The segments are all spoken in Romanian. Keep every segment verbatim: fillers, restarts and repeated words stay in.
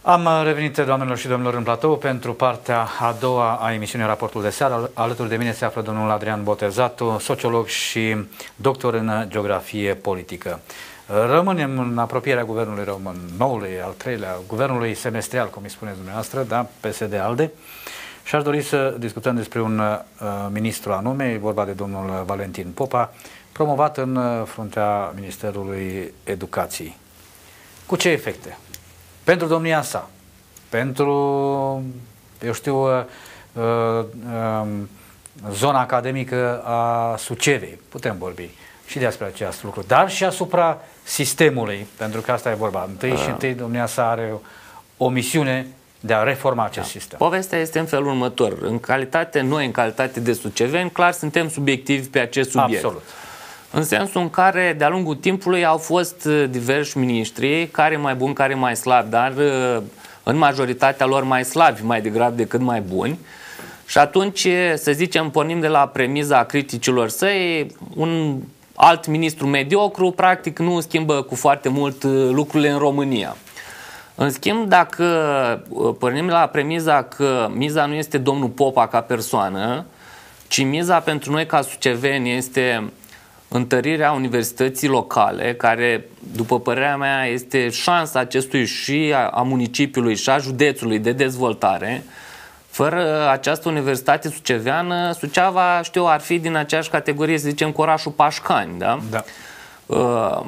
Am revenit, doamnelor și domnilor, în platou pentru partea a doua a emisiunii Raportul de Seară. Alături de mine se află domnul Adrian Botezatu, sociolog și doctor în geografie politică. Rămânem în apropierea guvernului român, noului, al treilea, guvernului semestrial, cum îi spuneți dumneavoastră, da, P S D-ALDE. Și aș dori să discutăm despre un uh, ministru anume, e vorba de domnul Valentin Popa, promovat în uh, fruntea Ministerului Educației. Cu ce efecte? Pentru domnia sa, pentru, eu știu, uh, uh, uh, zona academică a Sucevei, putem vorbi și despre acest lucru, dar și asupra sistemului, pentru că asta e vorba. Întâi uh. și întâi domnia sa are o, o misiune de a reforma acest da. sistem. Povestea este în felul următor. În calitate, noi, în calitate de suceveni, clar suntem subiectivi pe acest subiect. Absolut. În sensul în care, de-a lungul timpului, au fost diversi miniștri, care mai buni, care mai slabi, dar în majoritatea lor mai slabi, mai degrabă decât mai buni. Și atunci, să zicem, pornim de la premiza criticilor săi, un alt ministru mediocru, practic, nu schimbă cu foarte mult lucrurile în România. În schimb, dacă pornim la premiza că miza nu este domnul Popa ca persoană, ci miza pentru noi ca suceveni este întărirea universității locale, care, după părerea mea, este șansa acestui și a municipiului și a județului de dezvoltare. Fără această universitate suceveană, Suceava, știu, ar fi din aceeași categorie, să zicem, cu orașul Pașcani, da? Da. Uh,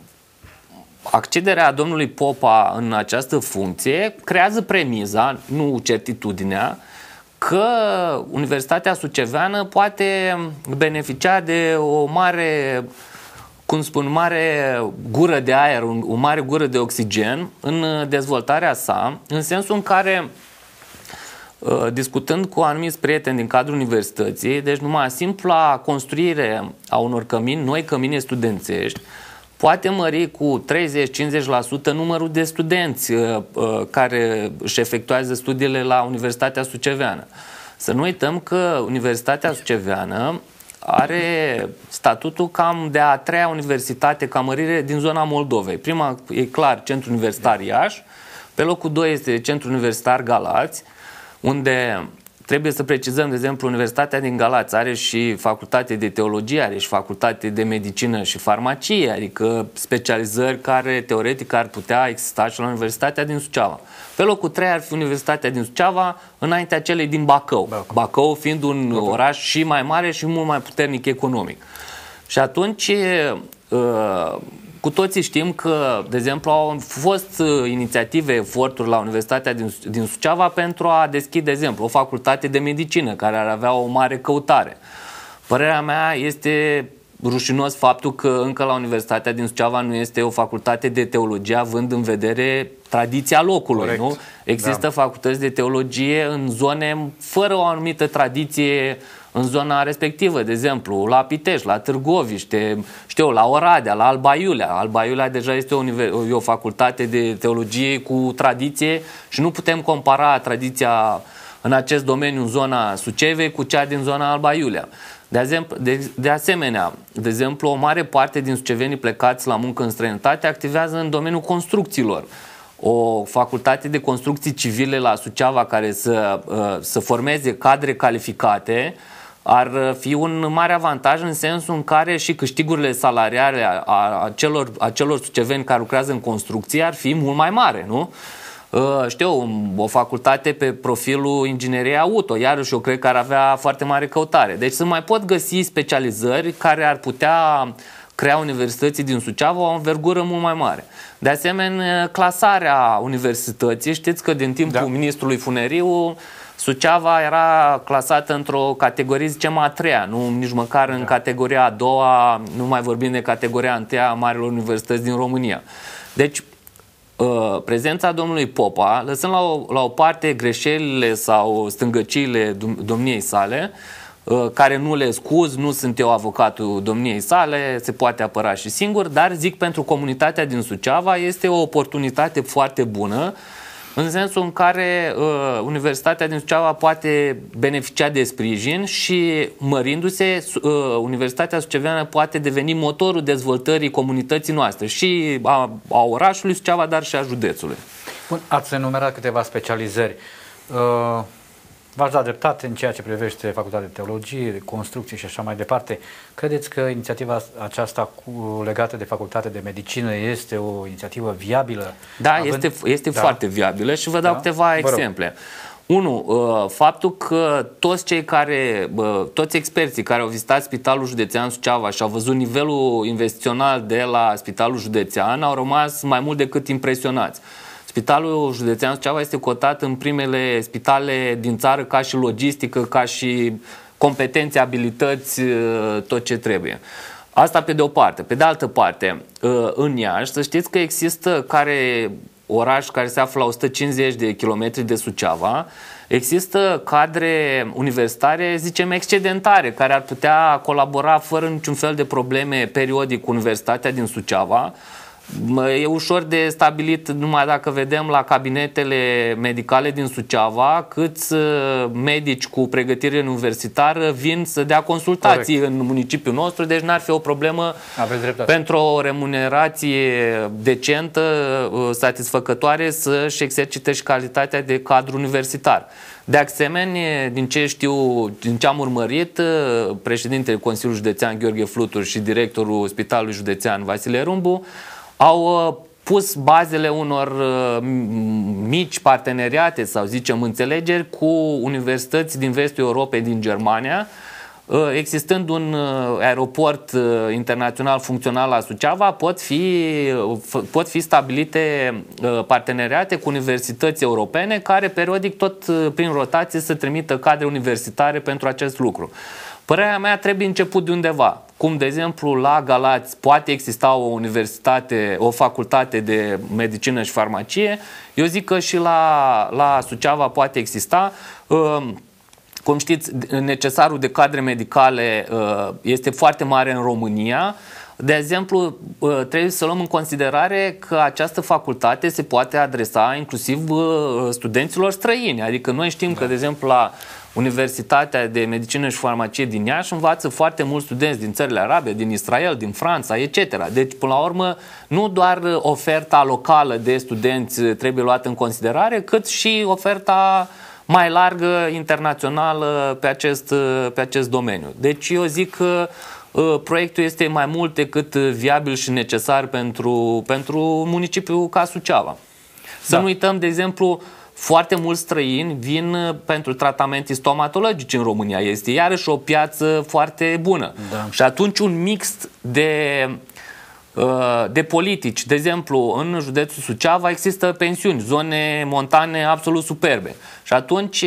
Accederea domnului Popa în această funcție creează premiza, nu certitudinea, că Universitatea Suceveană poate beneficia de o mare, cum spun, mare gură de aer, o mare gură de oxigen în dezvoltarea sa, în sensul în care, discutând cu anumiți prieteni din cadrul universității, deci numai simpla construire a unor cămini, noi cămini studențești, poate mări cu treizeci-cincizeci la sută numărul de studenți uh, uh, care își efectuează studiile la Universitatea Suceveană. Să nu uităm că Universitatea Suceveană are statutul cam de a treia universitate ca mărire din zona Moldovei. Prima e clar Centrul Universitar Iași, pe locul doi este Centrul Universitar Galați, unde trebuie să precizăm, de exemplu, Universitatea din Galați are și facultate de teologie, are și facultate de medicină și farmacie, adică specializări care teoretic ar putea exista și la Universitatea din Suceava. Pe locul trei ar fi Universitatea din Suceava, înaintea celei din Bacău. Bacău, Bacău fiind un Bacău. oraș și mai mare și mult mai puternic economic. Și atunci cu toții știm că, de exemplu, au fost inițiative, eforturi la Universitatea din, din Suceava pentru a deschide, de exemplu, o facultate de medicină care ar avea o mare căutare. Părerea mea este rușinos faptul că încă la Universitatea din Suceava nu este o facultate de teologie, având în vedere tradiția locului. Corect. Nu? Există da. facultăți de teologie în zone fără o anumită tradiție în zona respectivă, de exemplu, la Pitești, la Târgoviște, știu, la Oradea, la Alba Iulia. Alba Iulia deja este o, o facultate de teologie cu tradiție și nu putem compara tradiția în acest domeniu în zona Sucevei cu cea din zona Alba Iulia. De, exemplu, de, de asemenea, de exemplu, o mare parte din sucevenii plecați la muncă în străinătate activează în domeniul construcțiilor. O facultate de construcții civile la Suceava care să, să formeze cadre calificate ar fi un mare avantaj în sensul în care și câștigurile salariale a acelor, acelor suceveni care lucrează în construcție ar fi mult mai mare, nu? Știu, o facultate pe profilul inginerie auto, iarăși eu cred că ar avea foarte mare căutare. Deci să mai pot găsi specializări care ar putea crea universității din Suceava o învergură mult mai mare. De asemenea, clasarea universității, știți că din timpul da. ministrului Funeriu, Suceava era clasată într-o categorie, zicem, a treia, nu nici măcar da. în categoria a doua, nu mai vorbim de categoria a întâia a marilor universități din România. Deci, prezența domnului Popa, lăsând la o, la o parte greșelile sau stângăciile domniei sale, care nu le scuz, nu sunt eu avocatul domniei sale, se poate apăra și singur, dar zic pentru comunitatea din Suceava este o oportunitate foarte bună în sensul în care uh, Universitatea din Suceava poate beneficia de sprijin și, mărindu-se, uh, Universitatea Suceveană poate deveni motorul dezvoltării comunității noastre și a, a orașului Suceava, dar și a județului. Bun, ați enumerat câteva specializări. Uh, V-aș da dreptate în ceea ce privește Facultatea de Teologie, de Construcții și așa mai departe. Credeți că inițiativa aceasta cu, legată de Facultatea de Medicină este o inițiativă viabilă? Da, având... este, este da. foarte viabilă și vă dau da? câteva exemple. Unu, faptul că toți cei care, toți experții care au vizitat Spitalul Județean Suceava și au văzut nivelul investițional de la Spitalul Județean au rămas mai mult decât impresionați. Spitalul Județean Suceava este cotat în primele spitale din țară ca și logistică, ca și competențe, abilități, tot ce trebuie. Asta pe de o parte. Pe de altă parte, în Iași, să știți că există care oraș care se află la o sută cincizeci de kilometri de Suceava, există cadre universitare, zicem, excedentare, care ar putea colabora fără niciun fel de probleme periodic cu Universitatea din Suceava. E ușor de stabilit numai dacă vedem la cabinetele medicale din Suceava câți medici cu pregătire universitară vin să dea consultații Corect. În municipiul nostru, deci n-ar fi o problemă pentru o remunerație decentă, satisfăcătoare, să-și exercite și calitatea de cadru universitar. De asemenea, din ce știu, din ce am urmărit, președintele Consiliului Județean Gheorghe Flutur și directorul Spitalului Județean Vasile Rumbu au pus bazele unor mici parteneriate sau, zicem, înțelegeri cu universități din vestul Europei, din Germania, existând un aeroport internațional funcțional la Suceava, pot fi, pot fi stabilite parteneriate cu universități europene care periodic, tot prin rotație, să trimită cadre universitare pentru acest lucru. Părerea mea, trebuie început de undeva. Cum, de exemplu, la Galați poate exista o universitate, o facultate de medicină și farmacie, eu zic că și la, la Suceava poate exista. Cum știți, necesarul de cadre medicale este foarte mare în România. De exemplu, trebuie să luăm în considerare că această facultate se poate adresa inclusiv studenților străini. Adică noi știm da. că, de exemplu, la Universitatea de Medicină și Farmacie din Iași învață foarte mulți studenți din țările arabe, din Israel, din Franța, et cetera. Deci, până la urmă, nu doar oferta locală de studenți trebuie luată în considerare, cât și oferta mai largă, internațională, pe acest, pe acest domeniu. Deci eu zic că proiectul este mai mult decât viabil și necesar pentru, pentru municipiul ca Suceava. Să da. nu uităm, de exemplu, foarte mulți străini vin pentru tratamente stomatologice în România. Este iarăși o piață foarte bună. Da. Și atunci un mix de, de politici. De exemplu, în județul Suceava există pensiuni, zone montane absolut superbe. Și atunci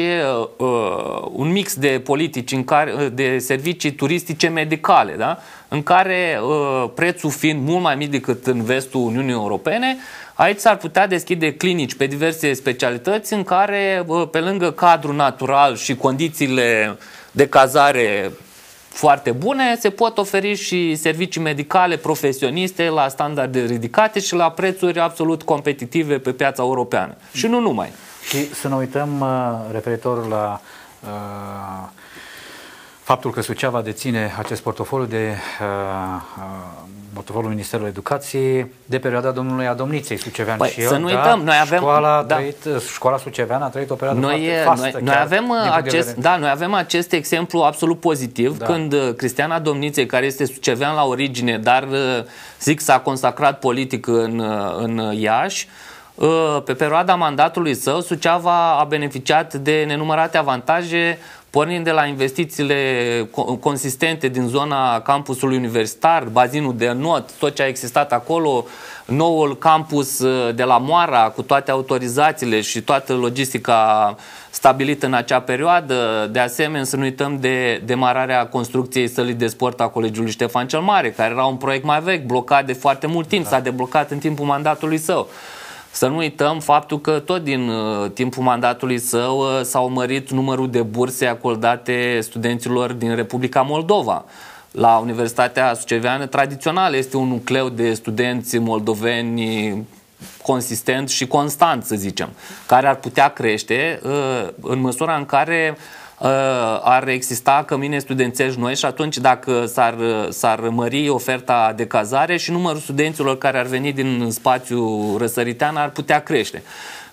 un mix de politici, în care, de servicii turistice medicale, da? În care prețul fiind mult mai mic decât în vestul Uniunii Europene, aici s-ar putea deschide clinici pe diverse specialități în care, pe lângă cadrul natural și condițiile de cazare foarte bune, se pot oferi și servicii medicale profesioniste la standarde ridicate și la prețuri absolut competitive pe piața europeană. Și nu numai. Și să ne uităm referitor la uh, faptul că Suceava deține acest portofoliu de uh, portofoliul Ministerului Educației de perioada domnului Adomniței, sucevean păi, și eu. Să nu da, uităm, noi avem școala, da. trăit, școala suceveană a trăit o perioadă noi, foarte fastă. Noi, noi, avem acest, da, noi avem acest exemplu absolut pozitiv, da. când Cristian Adomniței, care este sucevean la origine, dar zic s-a consacrat politic în, în Iași, pe perioada mandatului său, Suceava a beneficiat de nenumărate avantaje, pornind de la investițiile consistente din zona campusului universitar, bazinul de not, tot ce a existat acolo, noul campus de la Moara, cu toate autorizațiile și toată logistica stabilită în acea perioadă. De asemenea, să nu uităm de demararea construcției sălii de sport a Colegiului Ștefan cel Mare, care era un proiect mai vechi, blocat de foarte mult timp, s-a deblocat în timpul mandatului său. Să nu uităm faptul că tot din uh, timpul mandatului său uh, s-au mărit numărul de burse acordate studenților din Republica Moldova. La Universitatea Suceveană tradițională este un nucleu de studenți moldoveni consistent și constant, să zicem, care ar putea crește uh, în măsura în care uh, ar exista cămine studențești noi și atunci dacă s-ar, s-ar mări oferta de cazare și numărul studenților care ar veni din spațiul răsăritean ar putea crește.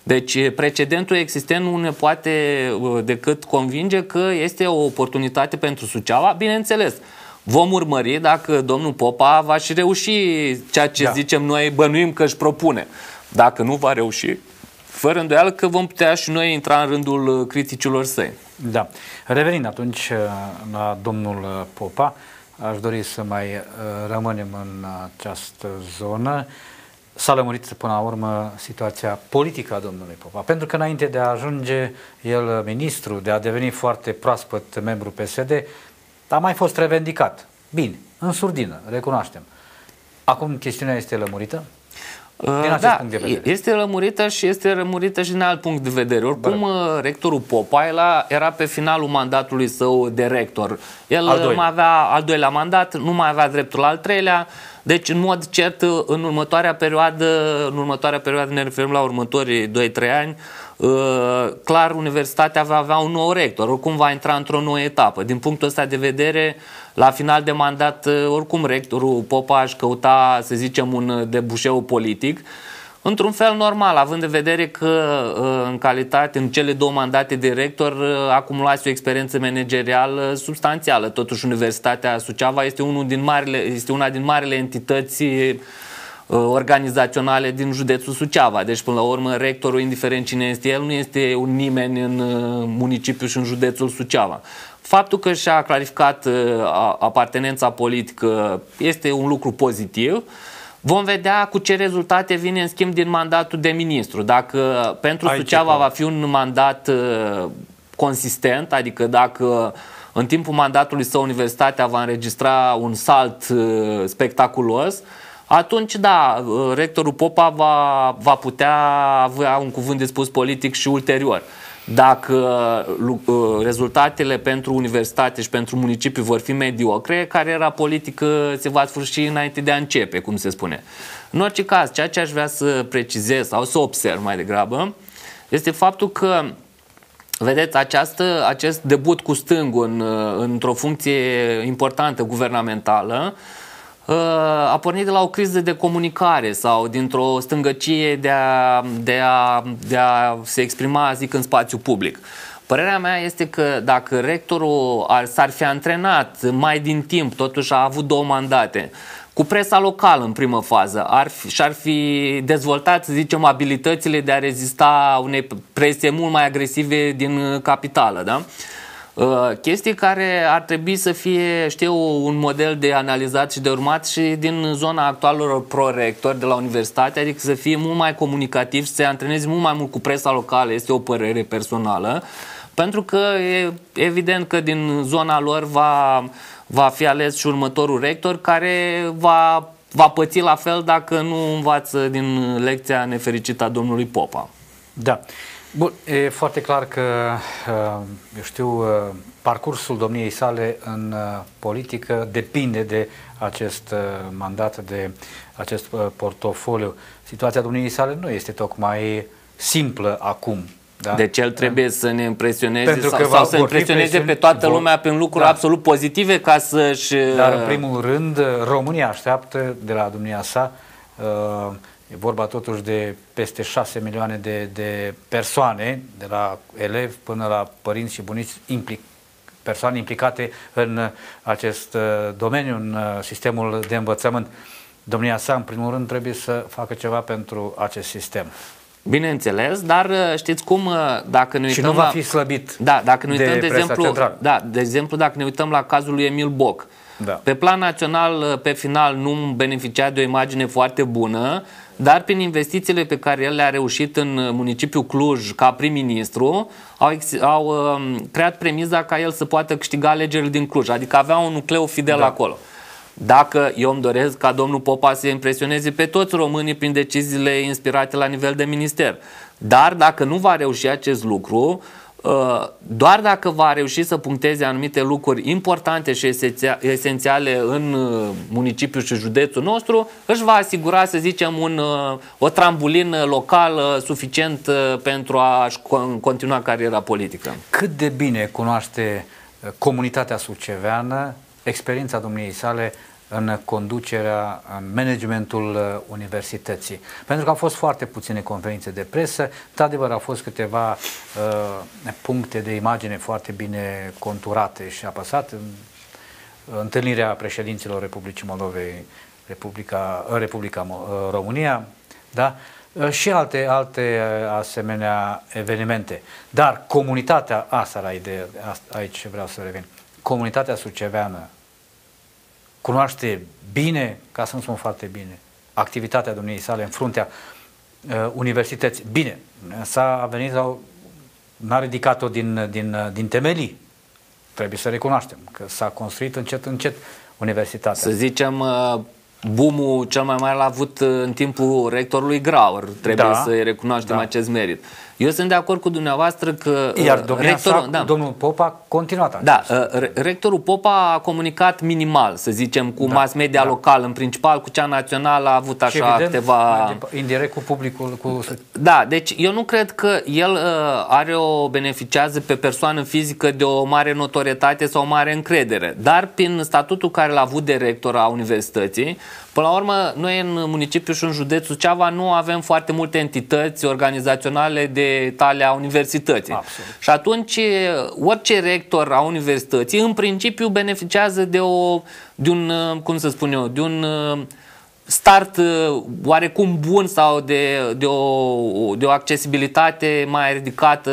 Deci precedentul existent nu ne poate decât convinge că este o oportunitate pentru Suceava. Bineînțeles, vom urmări dacă domnul Popa va și reuși ceea ce da. zicem noi, bănuim că își propune. Dacă nu va reuși, fără îndoială că vom putea și noi intra în rândul criticilor săi. Da. Revenind atunci la domnul Popa, aș dori să mai rămânem în această zonă. S-a lămurit până la urmă situația politică a domnului Popa, pentru că înainte de a ajunge el ministru, de a deveni foarte proaspăt membru P S D, a mai fost revendicat. Bine, în surdină, recunoaștem. Acum chestiunea este lămurită? Din acest da, punct de vedere. Este lămurită și este lămurită și din alt punct de vedere. Oricum, Bă. rectorul Popa era pe finalul mandatului său de rector. El al mai avea al doilea mandat, nu mai avea dreptul la al treilea. Deci, în mod cert, în următoarea perioadă, în următoarea perioadă ne referim la următorii doi trei ani, clar, universitatea va avea un nou rector, oricum va intra într-o nouă etapă. Din punctul ăsta de vedere, la final de mandat, oricum rectorul Popa își căuta, să zicem, un debușeu politic, într-un fel normal, având în vedere că în calitate, în cele două mandate de rector, acumulase o experiență managerială substanțială. Totuși, Universitatea Suceava este, unul din marile, este una din marile entități organizaționale din județul Suceava. Deci, până la urmă, rectorul, indiferent cine este el, nu este un nimeni în municipiu și în județul Suceava. Faptul că și-a clarificat apartenența politică este un lucru pozitiv. Vom vedea cu ce rezultate vine în schimb din mandatul de ministru. Dacă pentru Aici Suceava va fi un mandat consistent, adică dacă în timpul mandatului său universitatea va înregistra un salt spectaculos, atunci, da, rectorul Popa va, va putea avea un cuvânt de spus politic și ulterior. Dacă rezultatele pentru universitate și pentru municipiu vor fi mediocre, cariera politică se va sfârși înainte de a începe, cum se spune. În orice caz, ceea ce aș vrea să precizez sau să observ mai degrabă este faptul că, vedeți, această, acest debut cu stângul în, într-o funcție importantă guvernamentală a pornit de la o criză de comunicare sau dintr-o stângăcie de a, de, a, de a se exprima, zic, în spațiu public. Părerea mea este că dacă rectorul s-ar fi antrenat mai din timp, totuși a avut două mandate, cu presa locală în primă fază, ar fi, și-ar fi dezvoltat, să zicem, abilitățile de a rezista unei prese mult mai agresive din capitală, da? Chestii care ar trebui să fie, știu, un model de analizat și de urmat și din zona actualelor prorectori de la universitate, adică să fie mult mai comunicativ și să se antreneze mult mai mult cu presa locală, este o părere personală, pentru că e evident că din zona lor va, va fi ales și următorul rector care va, va păți la fel dacă nu învață din lecția nefericită a domnului Popa. Da. Bun, e foarte clar că, eu știu, parcursul domniei sale în politică depinde de acest mandat, de acest portofoliu. Situația domniei sale nu este tocmai simplă acum. Da? Deci el trebuie să ne impresioneze Pentru sau, sau să impresioneze pe toată vor, lumea prin lucruri da. absolut pozitive ca să-și... Dar în primul rând, România așteaptă de la domnia sa uh, e vorba totuși de peste șase milioane de, de persoane, de la elevi până la părinți și bunici, implic, persoane implicate în acest domeniu, în sistemul de învățământ. Domnia sa, în primul rând, trebuie să facă ceva pentru acest sistem. Bineînțeles, dar știți cum, dacă ne uităm și nu va la... fi slăbit da, dacă ne uităm, de, de exemplu, da, de exemplu, dacă ne uităm la cazul lui Emil Boc, da. Pe plan național, pe final, nu beneficia de o imagine foarte bună, dar prin investițiile pe care el le-a reușit în municipiul Cluj ca prim-ministru, au, au um, creat premiza ca el să poată câștiga alegerile din Cluj, adică avea un nucleu fidel da. acolo. Dacă eu îmi doresc ca domnul Popa să impresioneze pe toți românii prin deciziile inspirate la nivel de minister, dar dacă nu va reuși acest lucru, doar dacă va reuși să puncteze anumite lucruri importante și esențiale în municipiul și județul nostru, își va asigura, să zicem, un, o trambulină locală suficient pentru a-și continua cariera politică. Cât de bine cunoaște comunitatea suceveană experiența domniei sale în conducerea, în managementul universității. Pentru că au fost foarte puține conferințe de presă, într-adevăr au fost câteva uh, puncte de imagine foarte bine conturate și apăsate. Întâlnirea președinților Republicii Moldovei, Republica, Republica România, da? Și alte, alte asemenea evenimente. Dar comunitatea, asta era ideea, aici vreau să revin, comunitatea suceveană cunoaște bine, ca să nu spun foarte bine, activitatea domniei sale în fruntea uh, universității. Bine, s-a venit sau n-a ridicat-o din, din, din temelii. Trebuie să recunoaștem că s-a construit încet, încet universitatea. Să zicem, boom-ul cel mai mare l-a avut în timpul rectorului Grauer. Trebuie da, să-i recunoaștem da. acest merit. Eu sunt de acord cu dumneavoastră că Iar domnia rectorul, sa, da. domnul Popa a continuat. Da, rectorul Popa a comunicat minimal, să zicem, cu da, mass media da. local, în principal cu cea națională a avut așa evident, câteva... indirect cu publicul. Cu... Da, deci eu nu cred că el uh, are o beneficiază pe persoană fizică de o mare notorietate sau o mare încredere, dar prin statutul care l-a avut de rector a universității, până la urmă, noi în municipiul și în județul Suceava nu avem foarte multe entități organizaționale de talia universității. Absolut. Și atunci, orice rector a universității, în principiu, beneficiază de, o, de un, cum să spun eu, de un start oarecum bun sau de, de, o, de o accesibilitate mai ridicată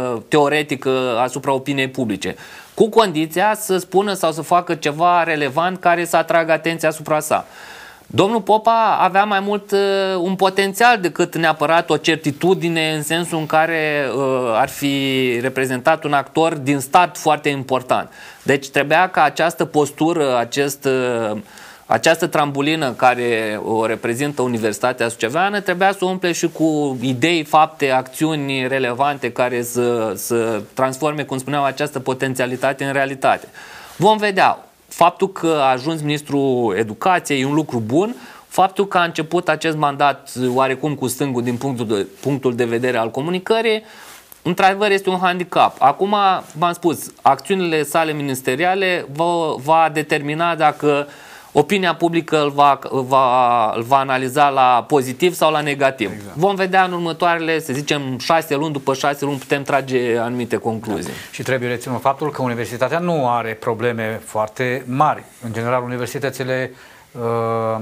teoretică asupra opiniei publice. Cu condiția să spună sau să facă ceva relevant care să atragă atenția asupra sa. Domnul Popa avea mai mult uh, un potențial decât neapărat o certitudine în sensul în care uh, ar fi reprezentat un actor din start foarte important. Deci trebuia ca această postură, acest, uh, această trambulină care o reprezintă Universitatea Suceveană, trebuia să o umple și cu idei, fapte, acțiuni relevante care să, să transforme, cum spuneam, această potențialitate în realitate. Vom vedea. Faptul că a ajuns ministrul educației e un lucru bun, faptul că a început acest mandat oarecum cu stângul din punctul de, punctul de vedere al comunicării, într-adevăr este un handicap. Acum, v-am spus, acțiunile sale ministeriale va, va determina dacă opinia publică îl va, va, îl va analiza la pozitiv sau la negativ. Exact. Vom vedea în următoarele, să zicem, șase luni, după șase luni putem trage anumite concluzii. Da. Și trebuie reținut faptul că universitatea nu are probleme foarte mari. În general, universitățile uh,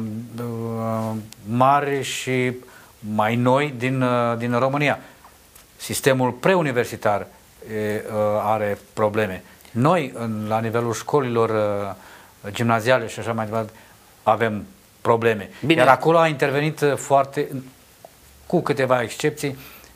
uh, mari și mai noi din, uh, din România. Sistemul preuniversitar uh, are probleme. Noi, în, la nivelul școlilor uh, gimnaziale și așa mai departe, avem probleme. Bine. Iar acolo a intervenit foarte, cu câteva excepții,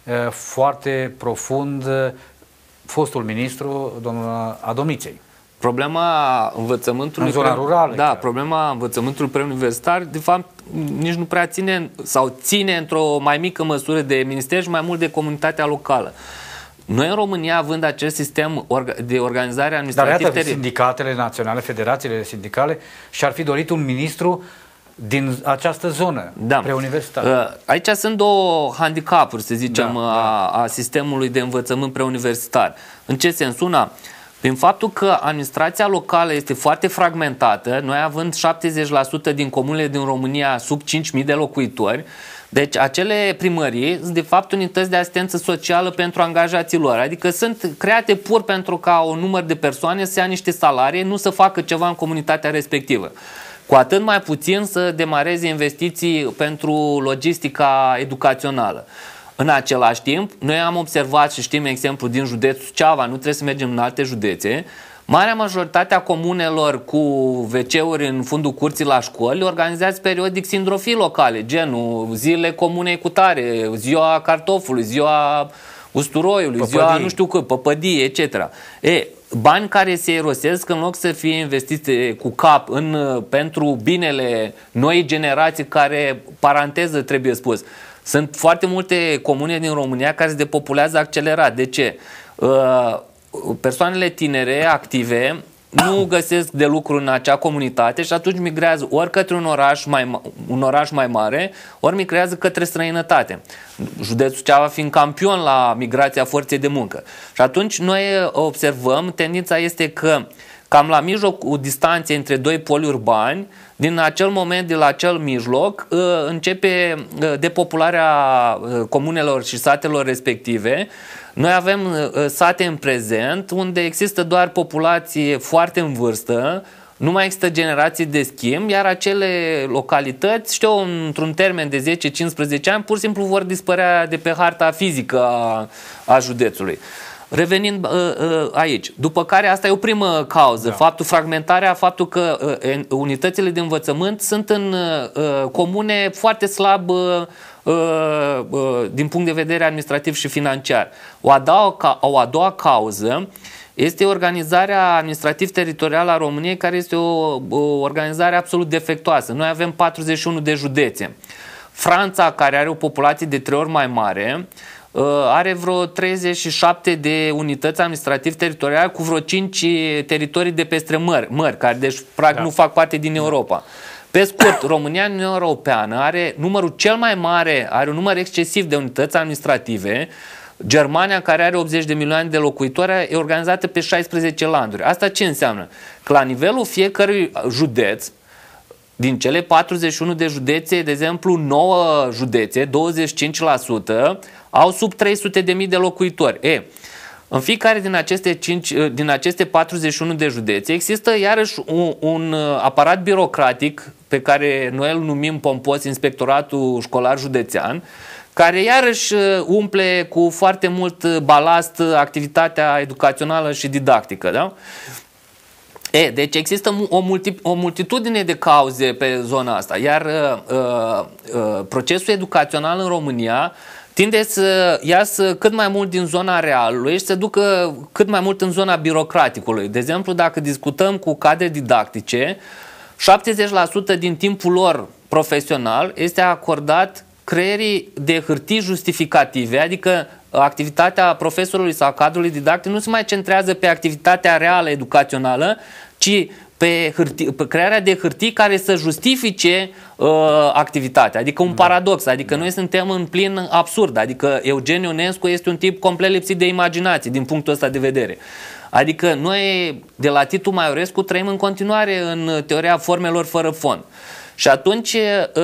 foarte profund fostul ministru, domnul Adomniței. Problema învățământului în zona rurală. Da, chiar. Problema învățământului preuniversitar, de fapt, nici nu prea ține sau ține într-o mai mică măsură de minister și mai mult de comunitatea locală. Noi în România, având acest sistem de organizare administrativă... Dar iată, sindicatele naționale, federațiile sindicale și-ar fi dorit un ministru din această zonă da. preuniversitară. Aici sunt două handicapuri, să zicem, da, a, da. a sistemului de învățământ preuniversitar. În ce sens? Una, prin faptul că administrația locală este foarte fragmentată, noi având șaptezeci la sută din comunele din România sub cinci mii de locuitori, deci acele primării sunt de fapt unități de asistență socială pentru angajații lor, adică sunt create pur pentru ca un număr de persoane să ia niște salarii, nu să facă ceva în comunitatea respectivă. Cu atât mai puțin să demareze investiții pentru logistica educațional. În același timp, noi am observat și știm exemplu din județul Suceava, nu trebuie să mergem în alte județe, marea majoritate a comunelor cu ve ce-uri în fundul curții la școli organizează periodic sindrofii locale, genul zile comunei cu tare, ziua cartofului, ziua usturoiului, păpădii. ziua nu știu cât, păpădii, et cetera. E, bani care se irosesc în loc să fie investite cu cap în, pentru binele noii generații care, paranteză trebuie spus, sunt foarte multe comune din România care se depopulează accelerat. De ce? Uh, persoanele tinere, active, nu găsesc de lucru în acea comunitate și atunci migrează ori către un oraș mai, un oraș mai mare, ori migrează către străinătate. Județul Suceava fiind campion la migrația forței de muncă. Și atunci noi observăm, tendința este că cam la mijlocul distanței între doi poli urbani, din acel moment, de la acel mijloc, începe depopularea comunelor și satelor respective. Noi avem sate în prezent unde există doar populație foarte în vârstă, nu mai există generații de schimb, iar acele localități, știu, într-un termen de zece cincisprezece ani, pur și simplu vor dispărea de pe harta fizică a, a județului. Revenind uh, uh, aici, după care asta e o primă cauză, da. faptul fragmentarea, faptul că uh, unitățile de învățământ sunt în uh, comune foarte slab uh, uh, din punct de vedere administrativ și financiar. O a doua, o a doua cauză este organizarea administrativ-teritorială a României, care este o, o organizare absolut defectuoasă. Noi avem patruzeci și unu de județe. Franța, care are o populație de trei ori mai mare, are vreo treizeci și șapte de unități administrativ-teritoriale cu vreo cinci teritorii de peste mări, mări care deci practic da. nu fac parte din Europa. Pe scurt, România, Uniunea Europeană, are numărul cel mai mare, are un număr excesiv de unități administrative. Germania, care are optzeci de milioane de locuitori, e organizată pe șaisprezece landuri. Asta ce înseamnă? Că la nivelul fiecărui județ, din cele patruzeci și unu de județe, de exemplu, nouă județe, douăzeci și cinci la sută, au sub trei sute de mii de locuitori. E, în fiecare din aceste, cinci, din aceste patruzeci și unu de județe există iarăși un, un aparat birocratic pe care noi îl numim pompos Inspectoratul Școlar Județean, care iarăși umple cu foarte mult balast activitatea educațională și didactică. Da? E, deci există o, multi, o multitudine de cauze pe zona asta, iar uh, uh, procesul educațional în România tinde să iasă cât mai mult din zona realului și să ducă cât mai mult în zona birocraticului. De exemplu, dacă discutăm cu cadre didactice, șaptezeci la sută din timpul lor profesional este acordat creierii de hârtii justificative, adică activitatea profesorului sau cadrului didactic nu se mai centrează pe activitatea reală educațională, ci pe, hârtii, pe crearea de hârtii care să justifice uh, activitatea. Adică un paradox, adică noi suntem în plin absurd, adică Eugen Ionescu este un tip complet lipsit de imaginație din punctul ăsta de vedere. Adică noi de la Titu Maiorescu trăim în continuare în teoria formelor fără fond. Și atunci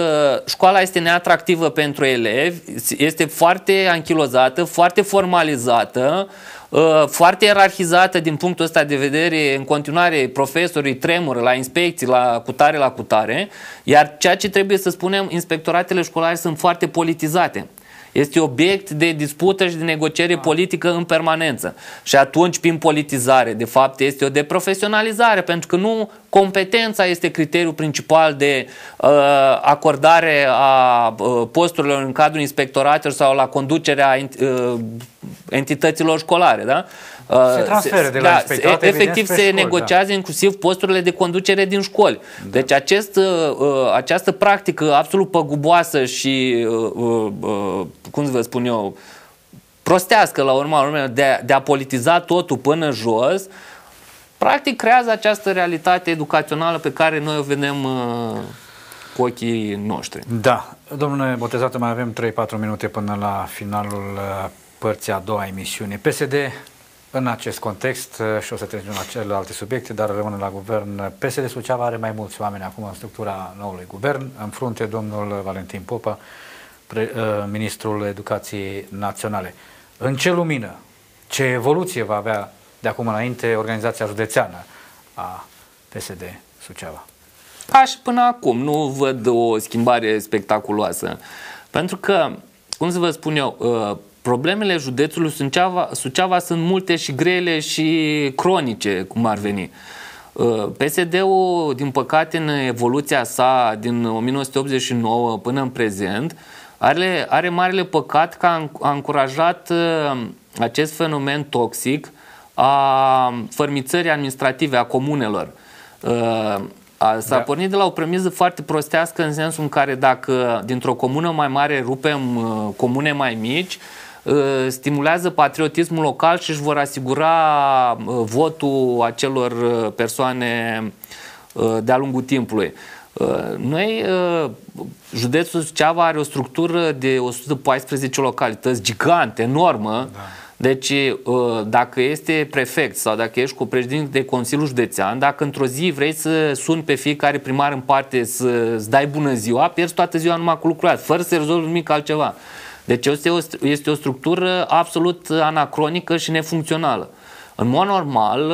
școala este neatractivă pentru elevi, este foarte anchilozată, foarte formalizată, foarte ierarhizată din punctul ăsta de vedere. În continuare profesorii tremură la inspecții, la cutare, la cutare, iar ceea ce trebuie să spunem, inspectoratele școlare sunt foarte politizate. Este obiect de dispută și de negociere politică în permanență. Și atunci, prin politizare, de fapt, este o deprofesionalizare, pentru că nu competența este criteriul principal de uh, acordare a uh, posturilor în cadrul inspectoratelor sau la conducerea uh, entităților școlare, da? Se transferă de la da, inspectorate, efectiv se școli, negociază da. inclusiv posturile de conducere din școli. Da. Deci acest, uh, această practică absolut păguboasă și, uh, uh, cum să vă spun eu, prostească la urma urmei de, de a politiza totul până jos, practic creează această realitate educațională pe care noi o vedem uh, cu ochii noștri. Da. Domnule Botezatu, mai avem trei patru minute până la finalul uh, părții a doua emisiune. P S D în acest context, și o să trecem la celelalte subiecte, dar rămâne la guvern, P S D Suceava are mai mulți oameni acum în structura noului guvern. În frunte, domnul Valentin Popa, pre, uh, ministrul Educației Naționale. În ce lumină, ce evoluție va avea de acum înainte organizația județeană a P S D Suceava? Ca și până acum, nu văd o schimbare spectaculoasă. Pentru că, cum să vă spun eu, uh, problemele județului Suceava, Suceava sunt multe și grele și cronice, cum ar veni. P S D-ul, din păcate, în evoluția sa din o mie nouă sute optzeci și nouă până în prezent, are, are marele păcat că a, a încurajat acest fenomen toxic a fărmițării administrative a comunelor. S-a da. pornit de la o premisă foarte prostească, în sensul în care dacă dintr-o comună mai mare rupem comune mai mici, stimulează patriotismul local și își vor asigura votul acelor persoane de-a lungul timpului. Noi, județul Suceava are o structură de o sută paisprezece localități, gigante, enormă, da. Deci, dacă este prefect sau dacă ești cu președinte de Consiliul Județean, dacă într-o zi vrei să suni pe fiecare primar în parte să-ți dai bună ziua, pierzi toată ziua numai cu lucrurile, fără să rezolvi nimic altceva. Deci este o, este o structură absolut anacronică și nefuncțională. În mod normal,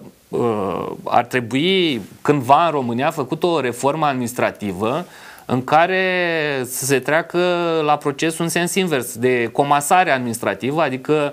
ar trebui cândva în România făcut o reformă administrativă în care să se treacă la procesul în sens invers, de comasare administrativă, adică,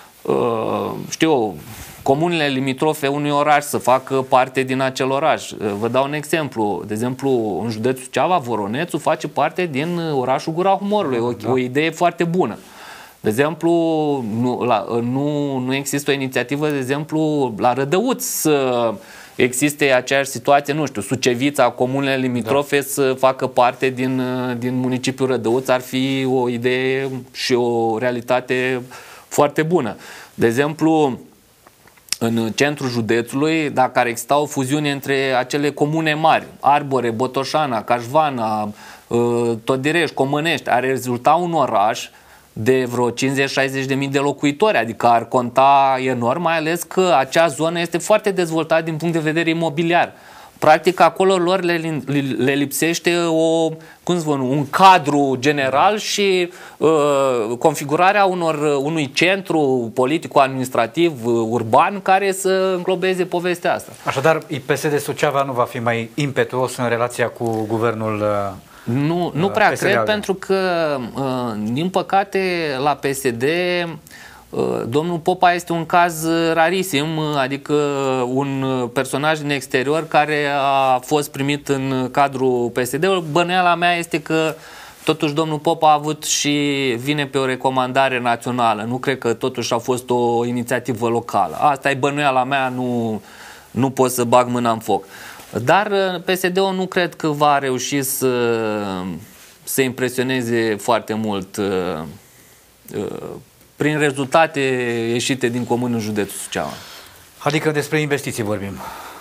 știu, comunele limitrofe unui oraș să facă parte din acel oraș. Vă dau un exemplu. De exemplu, în județul Suceava, Voronețul face parte din orașul Gura Humorului. O, da. o idee foarte bună. De exemplu, nu, la, nu, nu există o inițiativă, de exemplu, la Rădăuț să existe aceeași situație, nu știu, Sucevița, comunele limitrofe da. să facă parte din, din municipiul Rădăuț, ar fi o idee și o realitate foarte bună. De exemplu, în centrul județului, dacă ar exista o fuziune între acele comune mari, Arbore, Botoșana, Cașvana, Todirești, Comănești, ar rezulta un oraș de vreo cincizeci șaizeci de mii de locuitori, adică ar conta enorm, mai ales că acea zonă este foarte dezvoltată din punct de vedere imobiliar. Practic, acolo lor le, le lipsește o, cum să spun, un cadru general și uh, configurarea unor, unui centru politico-administrativ uh, urban care să înglobeze povestea asta. Așadar, I P S D Suceava nu va fi mai impetuos în relația cu guvernul uh, Nu, nu prea cred, pentru că, din păcate, la P S D, domnul Popa este un caz rarisim, adică un personaj din exterior care a fost primit în cadrul P S D-ului. Bănuiala mea este că, totuși, domnul Popa a avut și vine pe o recomandare națională. Nu cred că, totuși, a fost o inițiativă locală. Asta e bănuiala mea, nu, nu pot să bag mâna în foc. Dar P S D-ul nu cred că va reuși să, să impresioneze foarte mult uh, uh, prin rezultate ieșite din comun în județul Suceava. Adică despre investiții vorbim.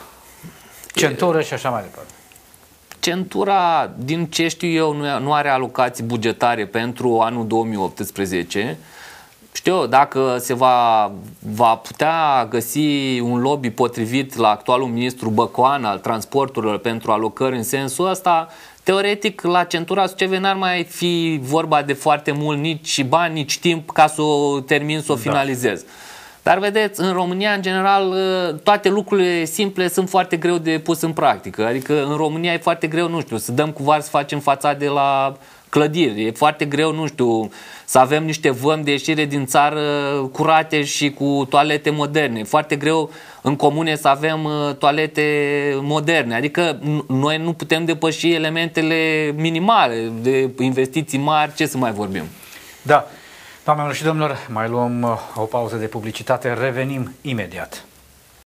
Centură și așa mai departe. Centura, din ce știu eu, nu are alocații bugetare pentru anul două mii optsprezece. Știu, dacă se va, va putea găsi un lobby potrivit la actualul ministru Băcoan al transporturilor pentru alocări în sensul ăsta, teoretic la centura Sucevei n-ar mai fi vorba de foarte mult nici bani, nici timp ca să o termin, să o finalizez. Da. Dar vedeți, în România, în general, toate lucrurile simple sunt foarte greu de pus în practică. Adică în România e foarte greu, nu știu, să dăm cu var să facem fațade la clădiri. E foarte greu, nu știu, să avem niște vămi de ieșire din țară curate și cu toalete moderne. E foarte greu în comune să avem toalete moderne. Adică noi nu putem depăși elementele minimale de investiții mari, ce să mai vorbim. Da. Doamnelor și domnilor, mai luăm o pauză de publicitate, revenim imediat.